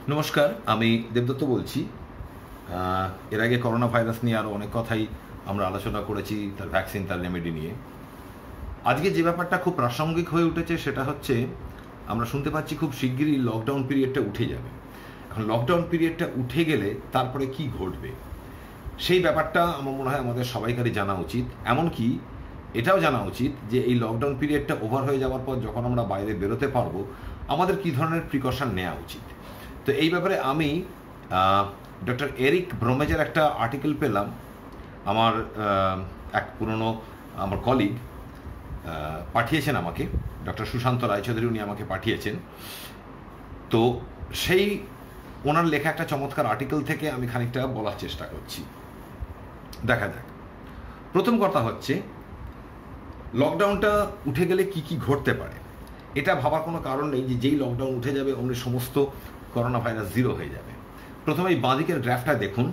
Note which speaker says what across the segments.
Speaker 1: নমস্কার, আমি দেবদত্ত বলছি। এর আগে করোনা ভাইরাস নিয়ে আরও অনেক কথাই আমরা আলোচনা করেছি, তার ভ্যাকসিন, তার রেমেডি নিয়ে। আজকে যে ব্যাপারটা খুব প্রাসঙ্গিক হয়ে উঠেছে সেটা হচ্ছে আমরা শুনতে পাচ্ছি খুব শিগগিরই লকডাউন পিরিয়ডটা উঠে যাবে। এখন লকডাউন পিরিয়ডটা উঠে গেলে তারপরে কি ঘটবে সেই ব্যাপারটা আমার মনে হয় আমাদের সবাইকারই জানা উচিত। এমনকি এটাও জানা উচিত যে এই লকডাউন পিরিয়ডটা ওভার হয়ে যাওয়ার পর যখন আমরা বাইরে বেরোতে পারবো আমাদের কী ধরনের প্রিকশন নেওয়া উচিত। তো এই ব্যাপারে আমি ডক্টর এরিক ব্রোমেজের একটা আর্টিকেল পেলাম। আমার এক পুরনো আমার কলিগ পাঠিয়েছেন আমাকে, ডক্টর সুশান্ত রায়চৌধুরী, উনি আমাকে পাঠিয়েছেন। তো সেই ওনার লেখা একটা চমৎকার আর্টিকেল থেকে আমি খানিকটা বলার চেষ্টা করছি। দেখা যাক। প্রথম কথা হচ্ছে লকডাউনটা উঠে গেলে কি কি ঘটতে পারে। এটা ভাবার কোনো কারণ নেই যে যেই লকডাউন উঠে যাবে অমনি সমস্ত করোনা ভাইরাস জিরো হয়ে যাবে। প্রথমে এই বাঁদিকের গ্রাফটা দেখুন।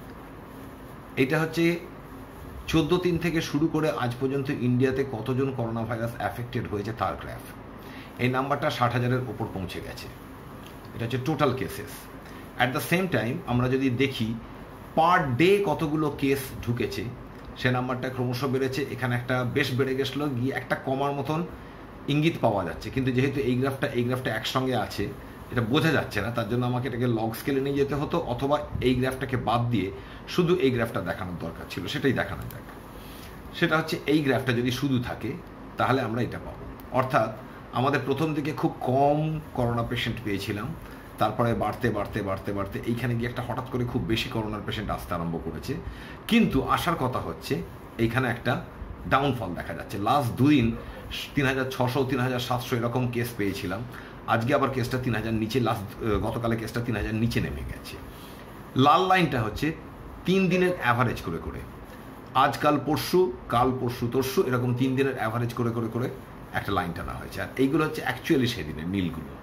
Speaker 1: এটা হচ্ছে 14/3 থেকে শুরু করে আজ পর্যন্ত ইন্ডিয়াতে কতজন করোনা ভাইরাস অ্যাফেক্টেড হয়েছে তার গ্রাফ। এই নাম্বারটা 60,000-এর ওপর পৌঁছে গেছে। এটা হচ্ছে total cases. At the same time আমরা যদি দেখি পার ডে কতগুলো কেস ঢুকেছে, সে নাম্বারটা ক্রমশ বেড়েছে। এখানে একটা বেশ বেড়ে গেছিলো, গিয়ে একটা কমার মতন ইঙ্গিত পাওয়া যাচ্ছে, কিন্তু যেহেতু এই গ্রাফটা একসঙ্গে আছে এটা বোঝা যাচ্ছে না, তার জন্য আমাকে এটাকে লগ স্কেলে নিয়ে যেতে হতো, অথবা এই গ্রাফটাকে বাদ দিয়ে শুধু এই গ্রাফটা দেখানোর দরকার ছিল। সেটাই দেখানো যাক। সেটা হচ্ছে এই গ্রাফটা যদি শুধু থাকে তাহলে আমরা এটা পাবো। অর্থাৎ আমাদের প্রথম দিকে খুব কম করোনা পেশেন্ট পেয়েছিলাম, তারপরে বাড়তে বাড়তে বাড়তে বাড়তে এইখানে গিয়ে একটা হঠাৎ করে খুব বেশি করোনার পেশেন্ট আসতে আরম্ভ করেছে। কিন্তু আসার কথা হচ্ছে এইখানে একটা ডাউনফল দেখা যাচ্ছে। লাস্ট দুদিন 3,600 3,700 এরকম কেস পেয়েছিলাম। আজকে আবার কেসটা 3,000 নিচে, গতকালে কেসটা 3,000 নিচে নেমে গেছে। লাল লাইনটা হচ্ছে 3 দিনের অ্যাভারেজ করে করে, আজকাল পরশু, কাল পরশু তরশু, এরকম 3 দিনের অ্যাভারেজ করে করে করে একটা লাইন টানা হয়েছে। আর এইগুলো হচ্ছে অ্যাকচুয়ালি সেদিনের নীলগুলো।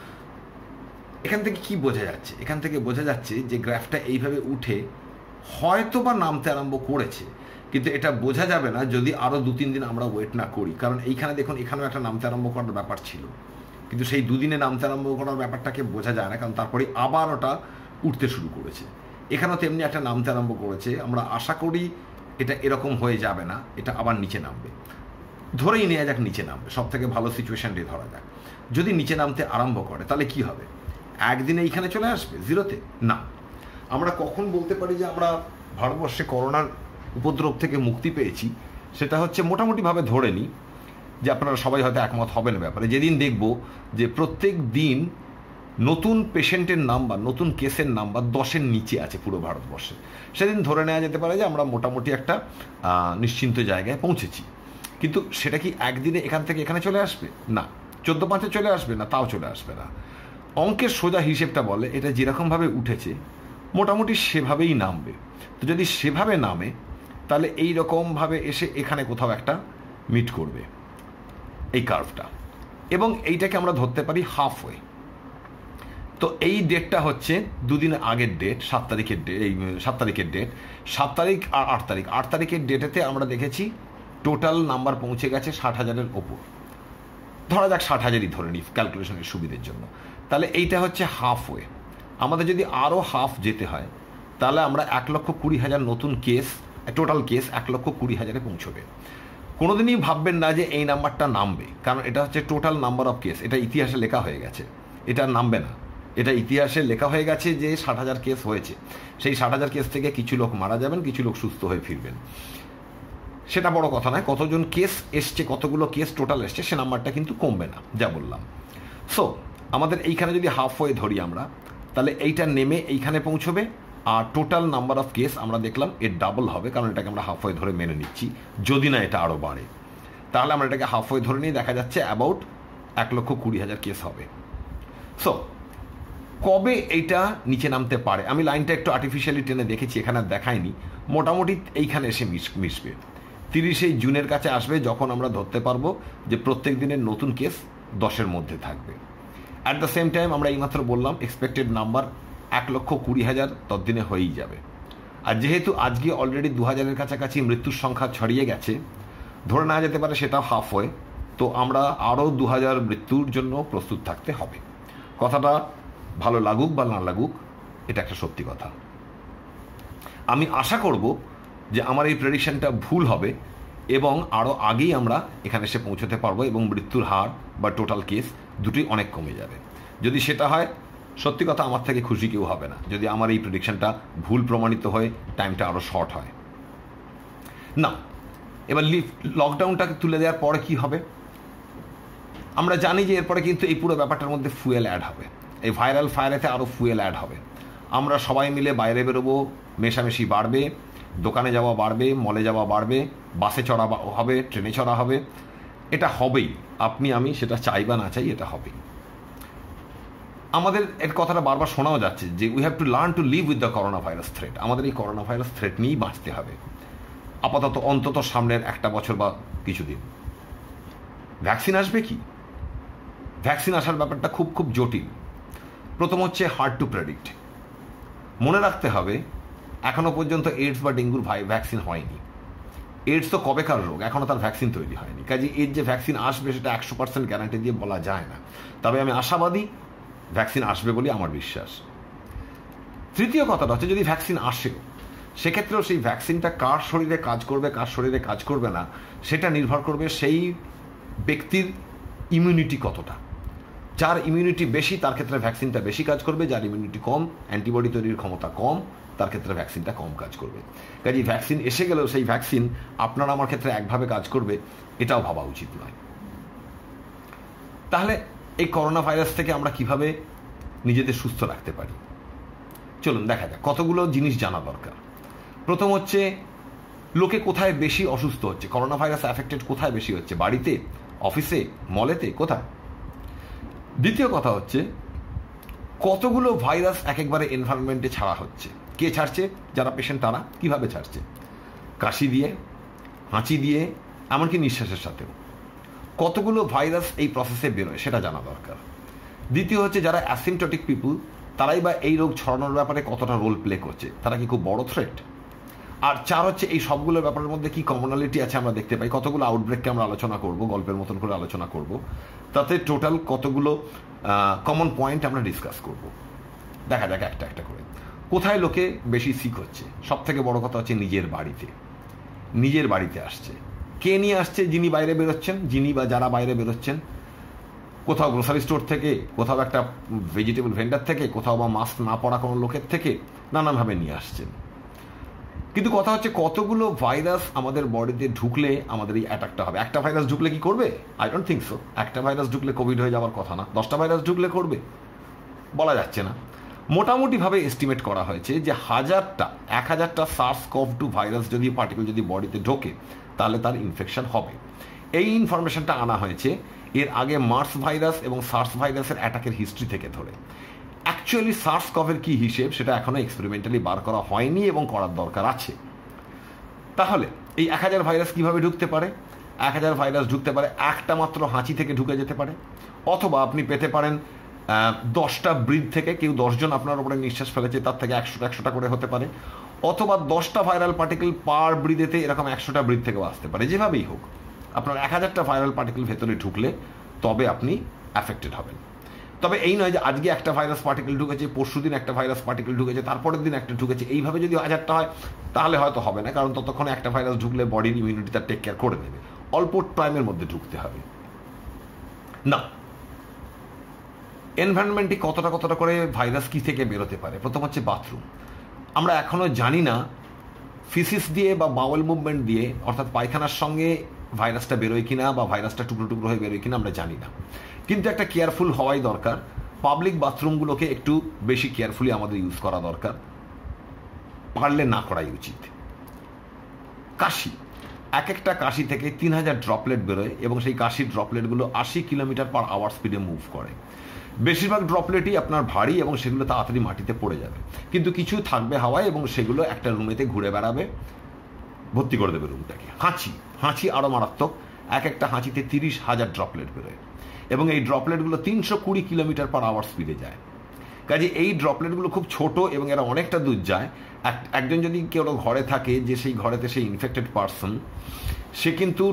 Speaker 1: এখান থেকে কি বোঝা যাচ্ছে? এখান থেকে বোঝা যাচ্ছে যে গ্রাফটা এইভাবে উঠে হয়তো বা নামতে আরম্ভ করেছে, কিন্তু এটা বোঝা যাবে না যদি আরও 2-3 দিন আমরা ওয়েট না করি। কারণ এইখানে দেখুন, এখানেও একটা নামতে আরম্ভ করার ব্যাপার ছিল, কিন্তু সেই 2 দিনে নামতে আরম্ভ করার ব্যাপারটাকে বোঝা যায় না, কারণ তারপরে আবার ওটা উঠতে শুরু করেছে। এখানেও তেমনি একটা নামতে আরম্ভ করেছে। আমরা আশা করি এটা এরকম হয়ে যাবে না, এটা আবার নিচে নামবে। ধরেই নেওয়া যাক নিচে নামবে, সব থেকে ভালো সিচুয়েশনটাই ধরা যাক। যদি নিচে নামতে আরম্ভ করে তাহলে কি হবে? একদিনে এইখানে চলে আসবে জিরোতে? না। আমরা কখন বলতে পারি যে আমরা ভারতবর্ষে করোনার উপদ্রব থেকে মুক্তি পেয়েছি? সেটা হচ্ছে মোটামুটিভাবে ধরে নিই যে আপনারা সবাই হয়তো একমত হবেন ব্যাপারে, যেদিন দেখব যে প্রত্যেক দিন নতুন পেশেন্টের নাম্বার, নতুন কেসের নাম্বার 10-এর নিচে আছে পুরো ভারতবর্ষে, সেদিন ধরে নেওয়া যেতে পারে যে আমরা মোটামুটি একটা নিশ্চিন্ত জায়গায় পৌঁছেছি। কিন্তু সেটা কি একদিনে এখান থেকে এখানে চলে আসবে? না। 14/5-এ চলে আসবে? না, তাও চলে আসবে না। অঙ্কের সোজা হিসেবটা বলে এটা যেরকমভাবে উঠেছে মোটামুটি সেভাবেই নামবে। তো যদি সেভাবে নামে তাহলে এই রকমভাবে এসে এখানে কোথাও একটা মিট করবে এই কার্ভটা, এবং এইটাকে আমরা ধরতে পারি হাফওয়ে। তো এই ডেটটা হচ্ছে 2 দিন আগের ডেট, 7 তারিখের ডেট। এই 7 তারিখের ডেট, 7 তারিখ আর 8 তারিখ। 8 তারিখের ডেটেতে আমরা দেখেছি টোটাল নাম্বার পৌঁছে গেছে 60,000-এর ওপর। ধরা যাক 60,000-ই ধরে নিই ক্যালকুলেশনের সুবিধের জন্য। তাহলে এইটা হচ্ছে হাফওয়ে। আমাদের যদি আরও হাফ যেতে হয় তাহলে আমরা 1,20,000 নতুন কেস, টোটাল কেস 1,20,000-এ পৌঁছবে। কোনোদিনই ভাববেন না যে এই নাম্বারটা নামবে, কারণ এটা হচ্ছে টোটাল নাম্বার অফ কেস। এটা ইতিহাসে লেখা হয়ে গেছে, এটা নামবে না। এটা ইতিহাসে লেখা হয়ে গেছে যে 60,000 কেস হয়েছে। সেই 60,000 কেস থেকে কিছু লোক মারা যাবেন, কিছু লোক সুস্থ হয়ে ফিরবেন। সেটা বড় কথা নয়, কতজন কেস এসছে, কতগুলো কেস টোটাল এসছে, সে নাম্বারটা কিন্তু কমবে না, যা বললাম। সো আমাদের এইখানে যদি হাফওয়ে ধরি আমরা, তাহলে এইটা নেমে এইখানে পৌঁছবে, আর টোটাল নাম্বার অফ কেস আমরা দেখলাম এর ডাবল হবে, কারণ এটাকে আমরা হাফওয়ে ধরে মেনে নিচ্ছি। যদি না এটা আরও বাড়ে তাহলে আমরা এটাকে হাফওয়ে ধরে নিয়ে দেখা যাচ্ছে অ্যাবাউট 1,20,000 কেস হবে। সো কবে এইটা নিচে নামতে পারে? আমি লাইনটা একটু আর্টিফিশিয়ালি টেনে দেখেছি, এখানে আর দেখাইনি। মোটামুটি এইখানে এসে মিশবে। 30শে জুনের কাছে আসবে, যখন আমরা ধরতে পারবো যে প্রত্যেক দিনের নতুন কেস 10-এর মধ্যে থাকবে। অ্যাট দ্য সেম টাইম আমরা এইমাত্র বললাম এক্সপেক্টেড নাম্বার 1,20,000 ততদিনে হয়েই যাবে। আর যেহেতু আজকে অলরেডি 2,000-এর কাছাকাছি মৃত্যুর সংখ্যা ছড়িয়ে গেছে, ধরে নেওয়া যেতে পারে সেটা হাফওয়ে। তো আমরা আরও 2,000 মৃত্যুর জন্য প্রস্তুত থাকতে হবে। কথাটা ভালো লাগুক বা না লাগুক, এটা একটা সত্যি কথা। আমি আশা করব যে আমার এই প্রেডিকশনটা ভুল হবে এবং আরও আগেই আমরা এখানে এসে পৌঁছতে পারবো এবং মৃত্যুর হার বা টোটাল কেস দুটি অনেক কমে যাবে। যদি সেটা হয়, সত্যি কথা আমার থেকে খুশি কেউ হবে না। যদি আমার এই প্রেডিকশনটা ভুল প্রমাণিত হয়ে টাইমটা আরও শর্ট হয় না। এবার লকডাউনটাকে তুলে দেওয়ার পরে কি হবে? আমরা জানি যে এরপরে কিন্তু এই পুরো ব্যাপারটার মধ্যে ফুয়েল অ্যাড হবে, এই ভাইরাল ফায়ারেতে আরও ফুয়েল অ্যাড হবে। আমরা সবাই মিলে বাইরে বেরোবো, মেশামেশি বাড়বে, দোকানে যাওয়া বাড়বে, মলে যাওয়া বাড়বে, বাসে চড়া হবে, ট্রেনে চড়া হবে। এটা হবেই, আপনি আমি সেটা চাই বা না চাই, এটা হবেই। আমাদের এর কথাটা বারবার শোনাও যাচ্ছে যে we have to learn to live with the corona virus threat. আমাদের এই করোনা ভাইরাস থ্রেট নিয়েই বাঁচতে হবে আপাতত, অন্তত সামনের একটা বছর বা কিছুদিন। ভ্যাকসিন আসবে কি? ভ্যাকসিন আসার ব্যাপারটা খুব খুব জটিল। প্রথম হচ্ছে হার্ড টু প্রেডিক্ট। মনে রাখতে হবে এখনো পর্যন্ত এইডস বা ডেঙ্গুর ভ্যাকসিন হয়নি। এইডস তো কবেকার রোগ, এখনো তার ভ্যাকসিন তৈরি হয়নি। কাজে এর যে ভ্যাকসিন আসবে সেটা 100% গ্যারান্টি দিয়ে বলা যায় না। তবে আমি আশাবাদী ভ্যাকসিন আসবে বলে আমার বিশ্বাস। তৃতীয় কথাটা হচ্ছে যদি ভ্যাকসিন আসে, সেক্ষেত্রেও সেই ভ্যাকসিনটা কার শরীরে কাজ করবে কার শরীরে কাজ করবে না সেটা নির্ভর করবে সেই ব্যক্তির ইমিউনিটি কতটা। যার ইমিউনিটি বেশি তার ক্ষেত্রে ভ্যাকসিনটা বেশি কাজ করবে, যার ইমিউনিটি কম, অ্যান্টিবডি তৈরির ক্ষমতা কম, তার ক্ষেত্রে ভ্যাকসিনটা কম কাজ করবে। কাজেই ভ্যাকসিন এসে গেলেও সেই ভ্যাকসিন আপনার আমার ক্ষেত্রে একভাবে কাজ করবে এটাও ভাবা উচিত নয়। তাহলে এই করোনা ভাইরাস থেকে আমরা কিভাবে নিজেদের সুস্থ রাখতে পারি, চলুন দেখা যাক। কতগুলো জিনিস জানা দরকার। প্রথম হচ্ছে লোকে কোথায় বেশি অসুস্থ হচ্ছে, করোনা ভাইরাস অ্যাফেক্টেড কোথায় বেশি হচ্ছে, বাড়িতে, অফিসে, মলেতে, কোথায়? দ্বিতীয় কথা হচ্ছে কতগুলো ভাইরাস এক একবারে এনভায়রনমেন্টে ছাড়া হচ্ছে। কে ছাড়ছে? যারা পেশেন্ট তারা। কিভাবে ছাড়ছে? কাশি দিয়ে, হাঁচি দিয়ে, এমনকি নিঃশ্বাসের সাথেও। কতগুলো ভাইরাস এই প্রসেসে বেরোয় সেটা জানা দরকার। দ্বিতীয় হচ্ছে যারা অ্যাসিমটোটিক পিপুল, তারাই বা এই রোগ ছড়ানোর ব্যাপারে কতটা রোল প্লে করছে, তারা কি খুব বড় থ্রেট? আর চার হচ্ছে এই সবগুলো ব্যাপারের মধ্যে কি কমনালিটি আছে আমরা দেখতে পাই। কতগুলো আউটব্রেককে আমরা আলোচনা করব, গল্পের মতন করে আলোচনা করব, তাতে টোটাল কতগুলো কমন পয়েন্ট আমরা ডিসকাস করব। দেখা যাক একটা একটা করে। কোথায় লোকে বেশি সিক হচ্ছে? সব থেকে বড় কথা হচ্ছে নিজের বাড়িতে। নিজের বাড়িতে আসছে। কে নিয়ে আসছে? যিনি বাইরে বেরোচ্ছেন, যিনি বা যারা বাইরে বেরোচ্ছেন, কোথাও গ্রোসারি স্টোর থেকে, কোথাও একটা ভেজিটেবল ভেন্ডার থেকে, কোথাও বা মাস্ক না পরা কোনো লোকের থেকে নানানভাবে নিয়ে আসছেন। কিন্তু কথা হচ্ছে কতগুলো ভাইরাস আমাদের বডিতে ঢুকলে আমাদের এই অ্যাটাকটা হবে। একটা ভাইরাস ঢুকলে কি করবে? I don't think so. একটা ভাইরাস ঢুকলে কোভিড হয়ে যাওয়ার কথা না। 10টা ভাইরাস ঢুকলে করবে? বলা যাচ্ছে না। মোটামুটিভাবে এস্টিমেট করা হয়েছে যে 1000টা SARS-CoV-2 ভাইরাস যদি পার্টিকেল যদি বডিতে ঢোকে তাহলে তার ইনফেকশন হবে। এই ইনফরমেশনটা আনা হয়েছে এর আগে মার্স ভাইরাস এবং সার্স ভাইরাসের অ্যাটাকের হিস্ট্রি থেকে ধরে। অ্যাকচুয়ালি SARS-CoV-এর কি হিসেব সেটা এখনো এক্সপেরিমেন্টালি বার করা হয়নি এবং করার দরকার আছে। তাহলে এই 1000 ভাইরাস কিভাবে ঢুকতে পারে? 1000 ভাইরাস ঢুকতে পারে একটা মাত্র হাঁচি থেকে ঢুকে যেতে পারে, অথবা আপনি পেতে পারেন 10টা ব্রিথ থেকে, কেউ 10 জন আপনার উপরে নিঃশ্বাস ফেলেছে তার থেকে 100টা করে হতে পারে, অথবা 10টা ভাইরাল পার্টিকেল পার ব্রিথেতে এরকম 100টা ব্রিথ থেকেও আসতে পারে। যেভাবেই হোক আপনার 1000টা ভাইরাল পার্টিকেল ভেতরে ঢুকলে তবে আপনি অ্যাফেক্টেড হবেন। তবে এই নয় যে আজকে একটা ভাইরাস পার্টিকেল ঢুকেছে, পরশুদিন একটা ভাইরাস পার্টিকেল ঢুকেছে, তারপরের দিন একটা ঢুকেছে, এইভাবে যদি 1000টা হয় তাহলে হয়তো হবে না, কারণ ততক্ষণে একটা ভাইরাস ঢুকলে বডির ইমিউনিটি তার টেক কেয়ার করে নেবে। অল্প টাইমের মধ্যে ঢুকতে হবে না। এনভায়রনমেন্টে কতটা করে ভাইরাস কি থেকে বেরোতে পারে? প্রথম হচ্ছে বাথরুম। আমরা এখনো জানি না ফিসিস দিয়ে বা বাউল মুভমেন্ট দিয়ে, অর্থাৎ পায়খানার সঙ্গে ভাইরাসটা বেরোয় কিনা বা ভাইরাসটা টুকরো টুকরো হয়ে বেরোয় কিনা আমরা জানি না। কিন্তু একটা কেয়ারফুল হওয়াই দরকার। পাবলিক বাথরুমগুলোকে একটু বেশি কেয়ারফুলি আমাদের ইউজ করা দরকার, পারলে না করাই উচিত। কাশি, একটা কাশি থেকে 3000 ড্রপলেট বেরোয় এবং সেই কাশির ড্রপলেটগুলো 80 কিলোমিটার/আওয়ার স্পিডে মুভ করে। বেশিরভাগ ড্রপলেটই আপনার ভারী এবং সেগুলো তাড়াতাড়ি মাটিতে পড়ে যাবে, কিন্তু কিছু থাকবে হাওয়ায় এবং সেগুলো একটা রুমেতে ঘুরে বেড়াবে, ভর্তি করে দেবে রুমটাকে। হাঁচি আরও মারাত্মক। একটা হাঁচিতে 30,000 ড্রপলেট বেরোয় এবং এই ড্রপলেটগুলো 320 কিলোমিটার/আওয়ার স্পিডে যায়। কাজে এই ড্রপলেটগুলো খুব ছোট এবং এরা অনেকটা দূর যায়। একজন যদি কেউ ঘরে থাকে, যে সেই ঘরেতে সেই ইনফেক্টেড পারসন, সে কিন্তু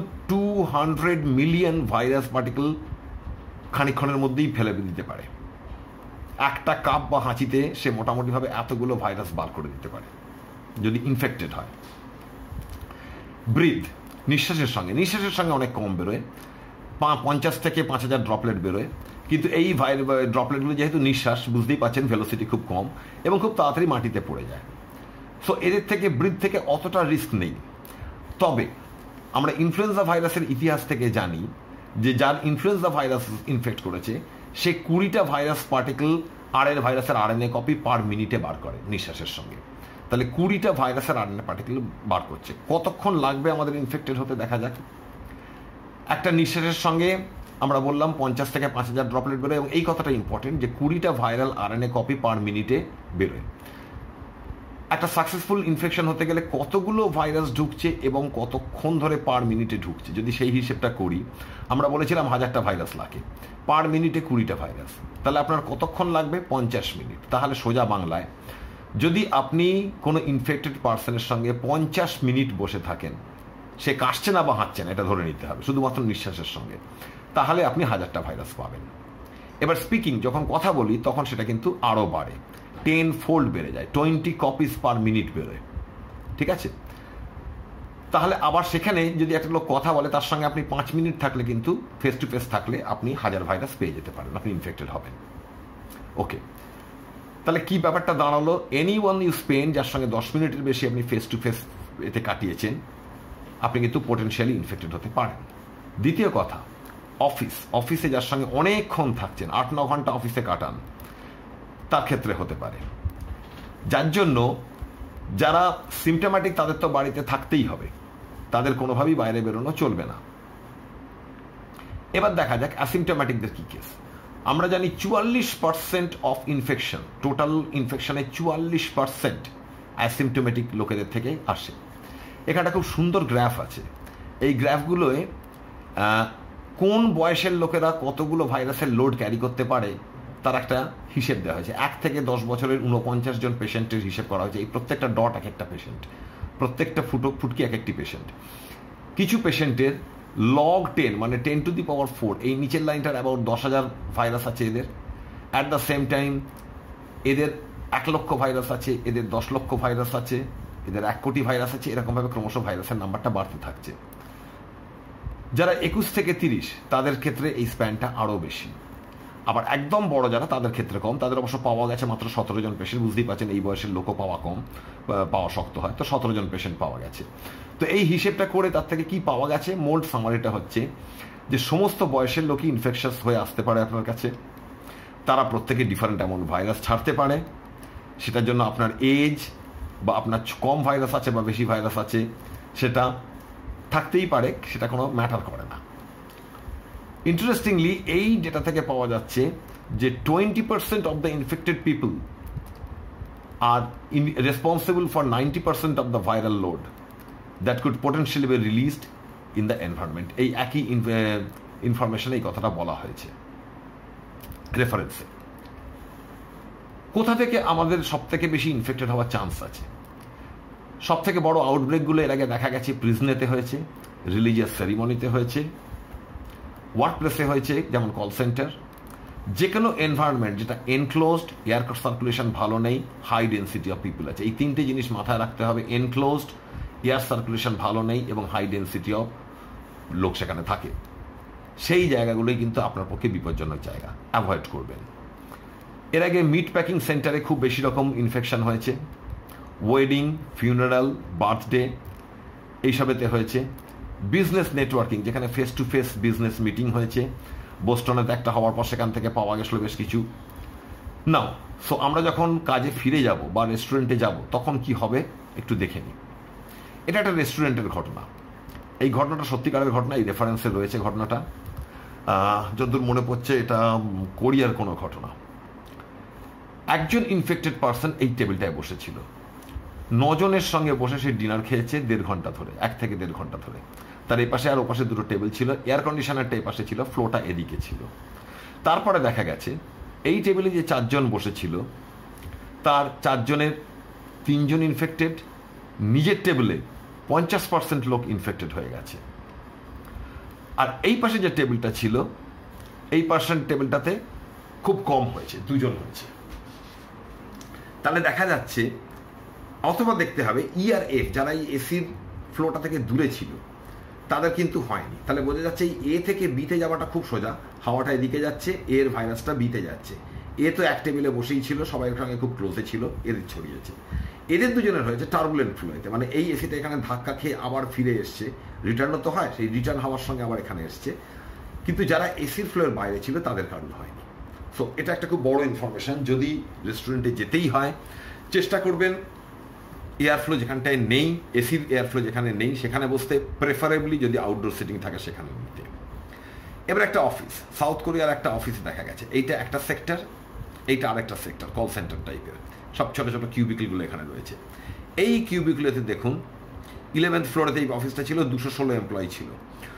Speaker 1: 200 মিলিয়ন ভাইরাস পার্টিকেল খানিকক্ষণের মধ্যেই ফেলে দিতে পারে। একটা কাপ বা হাঁচিতে সে মোটামুটিভাবে এতগুলো ভাইরাস বার করে দিতে পারে যদি ইনফেক্টেড হয়। ব্রিথ, নিঃশ্বাসের সঙ্গে অনেক কম বেরোয়, 50 থেকে 5000 ড্রপলেট বেরোয়, কিন্তু এই ড্রপলেটগুলো যেহেতু নিঃশ্বাস, বুঝতেই পারছেন ভেলোসিটি খুব কম এবং খুব তাড়াতাড়ি মাটিতে পড়ে যায়। সো এদের থেকে ব্রিথ থেকে অতটা রিস্ক নেই। তবে আমরা ইনফ্লুয়েঞ্জা ভাইরাসের ইতিহাস থেকে জানি যে যার ইনফ্লুয়েঞ্জা ভাইরাস ইনফেক্ট করেছে সে 20টা ভাইরাস পার্টিকেল ভাইরাসের আরএনএ কপি পার মিনিটে বার করে নিঃশ্বাসের সঙ্গে। তাহলে 20টা ভাইরাসের আরএনএ পার্টিকেল বার করছে। কতক্ষণ লাগবে আমাদের ইনফেক্টেড হতে দেখা যাক। একটা নিঃশ্বাসের সঙ্গে আমরা বললাম 50 থেকে 5000 ড্রপলেট বেরোয়, এবং এই কথাটা ইম্পর্টেন্ট যে 20টা ভাইরাল আরএনএ কপি পার মিনিটে বেরোয়। একটা সাকসেসফুল ইনফেকশন হতে গেলে কতগুলো ভাইরাস ঢুকছে এবং কতক্ষণ ধরে পার মিনিটে ঢুকছে, যদি সেই হিসেবটা করি, আমরা বলেছিলাম 1000টা ভাইরাস লাগে, পার মিনিটে 20টা ভাইরাস, তাহলে আপনার কতক্ষণ লাগবে? 50 মিনিট। তাহলে সোজা বাংলায়, যদি আপনি কোনো ইনফেক্টেড পার্সনের সঙ্গে 50 মিনিট বসে থাকেন, সে কাশছে না বা হাঁটছে না, এটা ধরে নিতে হবে, শুধুমাত্র নিঃশ্বাসের সঙ্গে, তাহলে আপনি 1000টা ভাইরাস পাবেন। এবার স্পিকিং, যখন কথা বলি তখন সেটা কিন্তু আরও বাড়ে, 10 ফোল্ড বেড়ে যায়, 20 কপিস পার মিনিট বেরোয়। ঠিক আছে? তাহলে আবার সেখানে যদি একটা লোক কথা বলে, তার সঙ্গে আপনি 5 মিনিট থাকলে কিন্তু ফেস টু ফেস থাকলে আপনি 1000 ভাইরাস পেয়ে যেতে পারেন, আপনি ইনফেক্টেড হবেন। ওকে, তাহলে কি ব্যাপারটা দাঁড়ালো? এনিওয়ান ইউ স্পেন্ড, যার সঙ্গে 10 মিনিটের বেশি আপনি ফেস টু ফেস এতে কাটিয়েছেন, আপনি কিন্তু পোটেনশিয়ালি ইনফেক্টেড হতে পারেন। দ্বিতীয় কথা, অফিসে যার সঙ্গে অনেকক্ষণ থাকছেন, 8-9 ঘন্টা অফিসে কাটান, তার ক্ষেত্রে হতে পারে। যার জন্য যারা সিমটমেটিক তাদের তো বাড়িতে থাকতেই হবে, তাদের কোনোভাবেই বাইরে বেরোনো চলবে না। এবার দেখা যাক অ্যাসিমটমেটিকদের কি কেস। আমরা জানি 44% অফ ইনফেকশন, টোটাল ইনফেকশনে 44% অ্যাসিমটোমেটিক লোকেদের থেকে আসে। এখানে খুব সুন্দর গ্রাফ আছে। এই গ্রাফগুলোয় কোন বয়সের লোকেরা কতগুলো ভাইরাসের লোড ক্যারি করতে পারে তার একটা হিসেব দেওয়া হয়েছে। 1 থেকে 10 বছরের 49 জন পেশেন্টের হিসেব করা হয়েছে। এই প্রত্যেকটা ডট এক একটা পেশেন্ট, প্রত্যেকটা ফুটকি এক একটি পেশেন্ট। কিছু পেশেন্টের log 10 মানে 10 to the power 4, এই নিচের লাইনটার অ্যাবাউট 10,000 ভাইরাস আছে এদের। অ্যাট দ্য সেম টাইম এদের 1 লক্ষ ভাইরাস আছে, এদের 10 লক্ষ ভাইরাস আছে, এদের 1 কোটি ভাইরাস আছে। এরকমভাবে ক্রমশ ভাইরাসের নাম্বারটা বাড়তে থাকছে। যারা 21 থেকে 30 তাদের ক্ষেত্রে এই স্প্যানটা আরও বেশি। আবার একদম বড় যারা, তাদের ক্ষেত্রে কম। তাদের অবশ্য পাওয়া গেছে মাত্র 17 জন পেশেন্ট। বুঝতেই পারছেন এই বয়সের লোকও পাওয়া কম, পাওয়া শক্ত হয়, তো 17 জন পেশেন্ট পাওয়া গেছে। তো এই হিসেবটা করে তার থেকে কি পাওয়া গেছে, মোল্ড সামারিটা হচ্ছে যে সমস্ত বয়সের লোকই ইনফেকশাস হয়ে আসতে পারে আপনার কাছে। তারা প্রত্যেকে ডিফারেন্ট এমন ভাইরাস ছাড়তে পারে। সেটার জন্য আপনার এজ বা আপনার কম ভাইরাস আছে বা বেশি ভাইরাস আছে সেটা থাকতেই পারে, সেটা কোনো ম্যাটার করে না। ইন্টারেস্টিংলি এই ডেটা থেকে পাওয়া যাচ্ছে যে 20% of the infected people are responsible for 90% of the viral load that could potentially be released in the environment. এই একই ইনফরমেশনে এই কথাটা বলা হয়েছে রেফারেন্সে। কোথা থেকে আমাদের সব থেকে বেশি ইনফেক্টেড হওয়ার চান্স আছে? সব থেকে বড় আউটব্রেকগুলো এর আগে দেখা গেছে প্রিজনেতে হয়েছে, রিলিজিয়াস সেরিমনিতে হয়েছে, ওয়ার্ক প্লেসে হয়েছে, যেমন কল সেন্টার। যে কোনো এনভায়রনমেন্ট যেটা এনক্লোজড, এয়ার সার্কুলেশন ভালো নেই, হাই ডেন্সিটি অফ পিপল আছে, এই 3টে জিনিস মাথায় রাখতে হবে। এনক্লোজড, এয়ার সার্কুলেশন ভালো নেই এবং হাই ডেন্সিটি অফ লোক সেখানে থাকে, সেই জায়গাগুলোই কিন্তু আপনার পক্ষে বিপজ্জনক জায়গা, অ্যাভয়েড করবেন। এর আগে মিট প্যাকিং সেন্টারে খুব বেশি রকম ইনফেকশন হয়েছে, ওয়েডিং, ফিউনারাল, বার্থডে এইসবেতে হয়েছে। বিজনেস নেটওয়ার্কিং, যেখানে face to face business meeting হয়েছে, বোস্টনেতে একটা হওয়ার পর সেখান থেকে পাওয়া গেছিল বেশ কিছু। নাও সো আমরা যখন কাজে ফিরে যাব বা রেস্টুরেন্টে যাব তখন কি হবে একটু দেখে নিই। এটা একটা রেস্টুরেন্টের ঘটনা। এই ঘটনাটা সত্যিকারের ঘটনা, এই রেফারেন্সে রয়েছে ঘটনাটা। যতদূর মনে পড়ছে এটা কোরিয়ার কোনো ঘটনা। একজন ইনফেক্টেড পার্সন এই টেবিলটায় বসেছিল, 9 জনের সঙ্গে বসে সে ডিনার খেয়েছে 1.5 ঘন্টা ধরে, 1 থেকে 1.5 ঘন্টা ধরে। তার এই পাশে আর ওপাশে 2টো টেবিল ছিল, এয়ার কন্ডিশনারটা এই পাশে ছিল, ফ্লোটা এদিকে ছিল। তারপরে দেখা গেছে এই টেবিলে যে 4 জন বসেছিল তার 4 জনের 3 জন ইনফেক্টেড, নিজের টেবিলে 50% লোক ইনফেক্টেড হয়ে গেছে। আর এই পাশে যে টেবিলটা ছিল এই টেবিলটাতে খুব কম হয়েছে, 2 জন হয়েছে। তাহলে দেখা যাচ্ছে, অথবা দেখতে হবে ই আর এফ, যারা এই এসির ফ্লোটা থেকে দূরে ছিল তাদের কিন্তু হয়নি। তাহলে বোঝা যাচ্ছে এই এ থেকে বিতে যাওয়াটা খুব সোজা, হাওয়াটা এদিকে যাচ্ছে, এর ভাইরাসটা বিতে যাচ্ছে। এ তো এক টেবিলে বসেই ছিল, সবাই সঙ্গে খুব ক্লোজে ছিল, এদের ছড়িয়েছে। এদের দুজনের হয়েছে টার্বুলেন্ট ফ্লোতে, মানে এই এসিটা এখানে ধাক্কা খেয়ে আবার ফিরে এসছে, রিটার্নও তো হয়, সেই রিটার্ন হওয়ার সঙ্গে আবার এখানে এসছে। কিন্তু যারা এসির ফ্লোয়ের বাইরে ছিল তাদের কারণ হয়নি। সো এটা একটা খুব বড় ইনফরমেশন। যদি রেস্টুরেন্টে যেতেই হয়, চেষ্টা করবেন এয়ার ফ্লো যেখানটায় নেই, এসির এয়ার ফ্লো যেখানে নেই সেখানে বসতে, প্রেফারেবলি যদি আউটডোর সিটিং থাকে সেখানে নিতে। এবার একটা অফিস, সাউথ কোরিয়ার একটা অফিসে দেখা গেছে, এইটা একটা সেক্টর, এইটা আরেকটা সেক্টর, কল সেন্টার টাইপের, সব ছোট ছোট কিউবিকলগুলো এখানে রয়েছে। এই কিউবিকগুলোতে দেখুন 11th ফ্লোরেতে এই অফিসটা ছিল, 216 এমপ্লয়ি ছিল,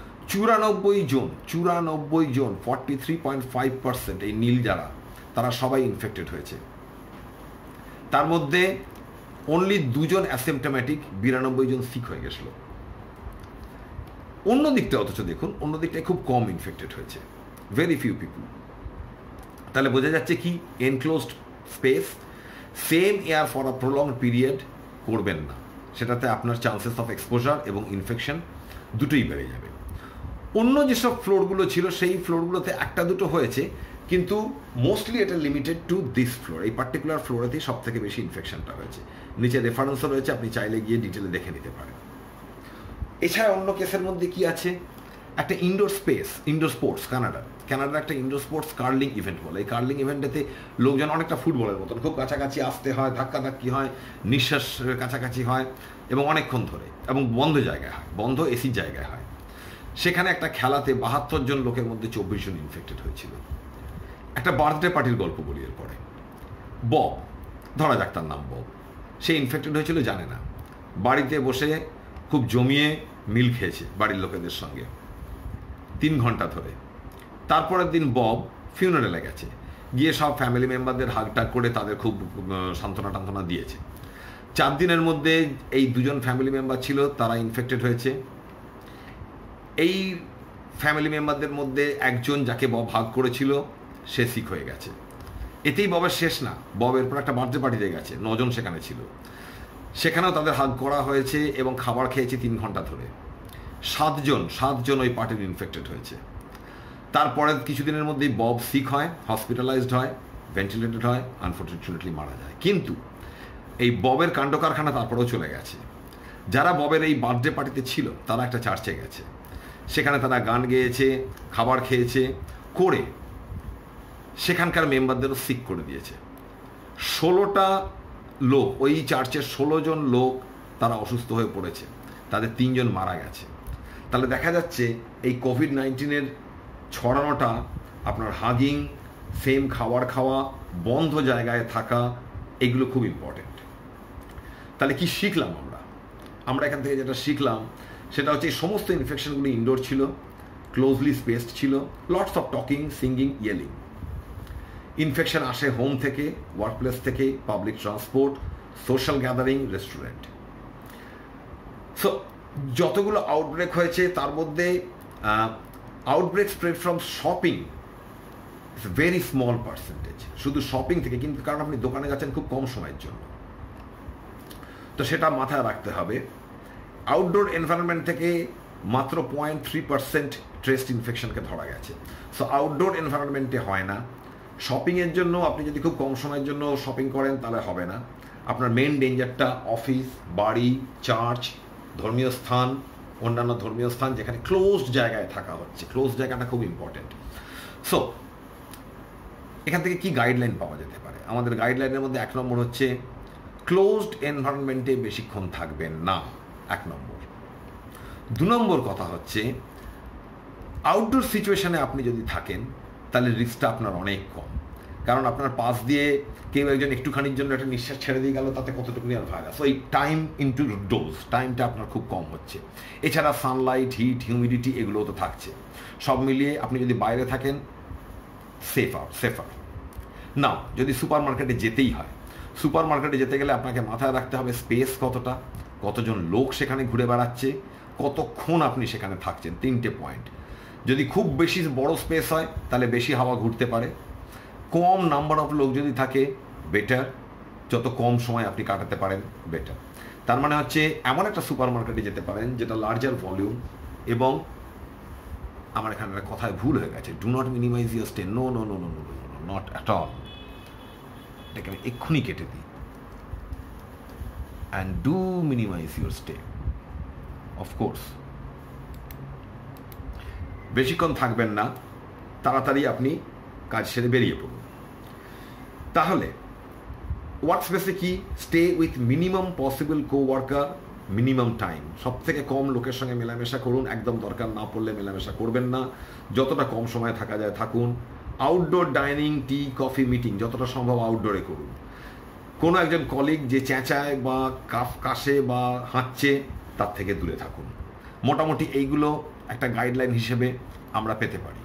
Speaker 1: 94 জন 43.5%, এই নীল যারা, তারা সবাই ইনফেক্টেড হয়েছে। তার মধ্যে অনলি 2 জন অ্যাসিম্পটোম্যাটিক, 92 জন সিক হয়ে গেছিল। অন্য দিকটা অথচ দেখুন, অন্য দিকটায় খুব কম ইনফেক্টেড হয়েছে, ভেরি ফিউ পিপল। তাহলে বোঝা যাচ্ছে কি, enclosed space, same air for a prolong period করবেন না, সেটাতে আপনার চান্সেস অফ এক্সপোজার এবং ইনফেকশন দুটোই বেড়ে যাবে। অন্য যেসব ফ্লোরগুলো ছিল সেই ফ্লোরগুলোতে একটা দুটো হয়েছে, কিন্তু মোস্টলি এটা লিমিটেড টু দিস ফ্লোর, এই পার্টিকুলার ফ্লোরেতেই সব থেকে বেশি ইনফেকশনটা হয়েছে। নিচে রেফারেন্সও রয়েছে, আপনি চাইলে গিয়ে ডিটেলে দেখে নিতে পারেন। এছাড়া অন্য কেসের মধ্যে কি আছে, একটা ইনডোর স্পেস, ইনডোর স্পোর্টস, কানাডার একটা ইনডোর স্পোর্টস কার্লিং ইভেন্ট বলে। এই কার্লিং ইভেন্টেতে লোকজন অনেকটা ফুটবলের মতন খুব কাছাকাছি আসতে হয়, ধাক্কাধাক্কি হয়, নিঃশ্বাস কাছাকাছি হয় এবং অনেকক্ষণ ধরে, এবং বন্ধ জায়গায় হয়, বন্ধ এসির জায়গায় হয়। সেখানে একটা খেলাতে 72 জন লোকের মধ্যে 24 জন ইনফেক্টেড হয়েছিল। একটা বার্থডে পার্টির গল্প বলি এরপরে। বব, ধরা যাক তার নাম বব, সে ইনফেক্টেড হয়েছিল জানে না, বাড়িতে বসে খুব জমিয়ে মিল খেয়েছে বাড়ির লোকেদের সঙ্গে 3 ঘন্টা ধরে। তারপরের দিন বব ফিউনারেলে গেছে, গিয়ে সব ফ্যামিলি মেম্বারদের হাগটাগ করে তাদের খুব সান্ত্বনা টান্তনা দিয়েছে। 4 দিনের মধ্যে এই 2 জন ফ্যামিলি মেম্বার ছিল, তারা ইনফেক্টেড হয়েছে। এই ফ্যামিলি মেম্বারদের মধ্যে একজন যাকে বব হাগ করেছিল সে সিক হয়ে গেছে। এতেই ববের শেষ না, বব এরপর একটা বার্থডে পার্টিতে গেছে, 9 জন সেখানে ছিল, সেখানেও তাদের হাগ করা হয়েছে এবং খাবার খেয়েছে 3 ঘন্টা ধরে। 7 জন ওই পার্টির ইনফেক্টেড হয়েছে। তারপরে কিছুদিনের মধ্যেই বব সিক হয়, হসপিটালাইজড হয়, ভেন্টিলেটেড হয়, আনফর্চুনেটলি মারা যায়। কিন্তু এই ববের কাণ্ড কারখানা তারপরেও চলে গেছে। যারা ববের এই বার্থডে পার্টিতে ছিল তারা একটা চার্চে গেছে, সেখানে তারা গান গেয়েছে, খাবার খেয়েছে, করে সেখানকার মেম্বারদেরও সিক করে দিয়েছে। 16টা লোক, ওই চার্চের 16 জন লোক তারা অসুস্থ হয়ে পড়েছে, তাদের 3 জন মারা গেছে। তাহলে দেখা যাচ্ছে এই কোভিড-19 ছড়ানোটা আপনার হাগিং, সেম খাবার খাওয়া, বন্ধ জায়গায় থাকা, এগুলো খুব ইম্পর্টেন্ট। তাহলে কি শিখলাম আমরা এখান থেকে যেটা শিখলাম সেটা হচ্ছে এই সমস্ত ইনফেকশনগুলো ইনডোর ছিল, ক্লোজলি স্পেসড ছিল, lots of talking, singing, yelling. Infection আসে হোম থেকে, ওয়ার্কপ্লেস থেকে, public transport, social gathering, restaurant. So যতগুলো আউটব্রেক হয়েছে তার মধ্যে outbreak spread from shopping very small percentage, শুধু শপিং থেকে, কিন্তু কারণ আপনি দোকানে যাচ্ছেন খুব কম সময়ের জন্য, তো সেটা মাথায় রাখতে হবে। আউটডোর এনভায়রনমেন্ট থেকে মাত্র 0.3% ট্রেস্ট ইনফেকশনকে ধরা গেছে। সো আউটডোর এনভায়রনমেন্টে হয় না। শপিংয়ের জন্য আপনি যদি খুব কম সময়ের জন্য শপিং করেন তাহলে হবে না। আপনার মেন ডেঞ্জারটা অফিস, বাড়ি, চার্চ, ধর্মীয় স্থান, অন্যান্য ধর্মীয় স্থান যেখানে ক্লোজড জায়গায় থাকা হচ্ছে, ক্লোজ জায়গাটা খুব ইম্পর্টেন্ট। সো এখান থেকে কি গাইডলাইন পাওয়া যেতে পারে? আমাদের গাইডলাইনের মধ্যে 1 নম্বর হচ্ছে ক্লোজড এনভায়রনমেন্টে বেশিক্ষণ থাকবেন না, 1 নম্বর। 2 নম্বর কথা হচ্ছে আউটডোর সিচুয়েশনে আপনি যদি থাকেন তাহলে রিস্কটা আপনার অনেক কম, কারণ আপনার পাশ দিয়ে কেউ একজন একটুখানির জন্য একটা নিঃশ্বাস ছেড়ে দিয়ে গেল, তাতে কতটুকুনি আর ভাইরাস, ওই টাইম ইনটু ডোজ, টাইমটা আপনার খুব কম হচ্ছে। এছাড়া সানলাইট, হিট, হিউমিডিটি এগুলোও তো থাকছে। সব মিলিয়ে আপনি যদি বাইরে থাকেন সেফার। না, যদি সুপার মার্কেটে যেতেই হয়, সুপার মার্কেটে যেতে গেলে আপনাকে মাথায় রাখতে হবে স্পেস কতটা, কতজন লোক সেখানে ঘুরে বেড়াচ্ছে, কতক্ষণ আপনি সেখানে থাকছেন, 3টে পয়েন্ট। যদি খুব বেশি বড় স্পেস হয় তাহলে বেশি হাওয়া ঘুরতে পারে, কম নাম্বার অফ লোক যদি থাকে বেটার, যত কম সময় আপনি কাটাতে পারেন বেটার। তার মানে হচ্ছে এমন একটা সুপার মার্কেটে যেতে পারেন যেটা লার্জার ভলিউম, এবং আমার এখানে একটা কথায় ভুল হয়ে গেছে, do not minimize your stay, no no no no no no not at all, এটাকে আমি এক্ষুনি কেটে দিই, and do minimize your stay of course. বেশিক্ষণ থাকবেন না, তাড়াতাড়ি আপনি কাজ সেরে বেরিয়ে পড়ুন। তাহলে ওয়ার্ক স্পেসে কি, stay with minimum possible coworker, minimum time, সব থেকে কম লোকের সঙ্গে মেলামেশা করুন, একদম দরকার না পড়লে মেলামেশা করবেন না, যতটা কম সময় থাকা যায় থাকুন। Outdoor dining, tea, coffee, meeting যতটা সম্ভব আউটডোরে করুন। কোনো একজন কলিগ যে চেঁচায় বা কাশে বা হাঁচছে তার থেকে দূরে থাকুন। মোটামুটি এইগুলো একটা গাইডলাইন হিসেবে আমরা পেতে পারি।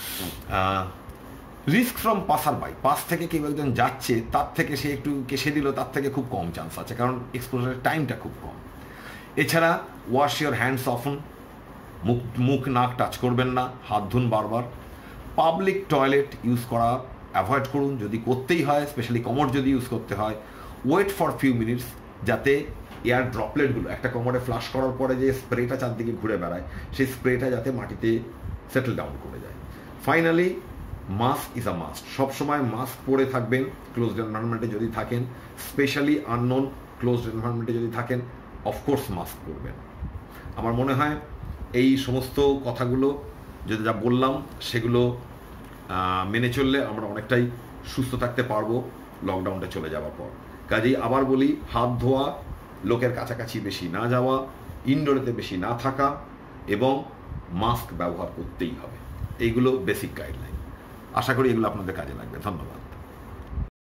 Speaker 1: Risk from passer by, pass থেকে কেউ একজন যাচ্ছে তার থেকে সে একটু কেসে দিল, তার থেকে খুব কম চান্স আছে, কারণ এক্সপোজারের টাইমটা খুব কম। এছাড়া ওয়াশ ইউর হ্যান্ডস অফন, মুখ নাক টাচ করবেন না, হাত ধুন বারবার। পাবলিক টয়লেট ইউজ করা অ্যাভয়েড করুন, যদি করতেই হয়, স্পেশালি কমোড যদি ইউজ করতে হয়। ওয়েট ফর ফিউ মিনিটস, যাতে এয়ার ড্রপলেটগুলো একটা কমোডে ফ্লাশ করার পরে যে স্প্রেটা চারদিকে ঘুরে বেড়ায়, সেই স্প্রেটা যাতে মাটিতে সেটেল ডাউন করে যায়। Finally mask is a must, সবসময় মাস্ক পরে থাকবেন ক্লোজড এনভায়রনমেন্টে যদি থাকেন, স্পেশালি আননোন ক্লোজড এনভায়রনমেন্টে যদি থাকেন অফকোর্স মাস্ক পরবেন। আমার মনে হয় এই সমস্ত কথাগুলো যদি যা বললাম সেগুলো মেনে চললে আমরা অনেকটাই সুস্থ থাকতে পারবো লকডাউনটা চলে যাওয়ার পর। কাজেই আবার বলি, হাত ধোয়া, লোকের কাছাকাছি বেশি না যাওয়া, ইনডোরেতে বেশি না থাকা, এবং মাস্ক ব্যবহার করতেই হবে। এইগুলো বেসিক গাইডলাইন। আশা করি এগুলো আপনাদের কাজে লাগবে। ধন্যবাদ।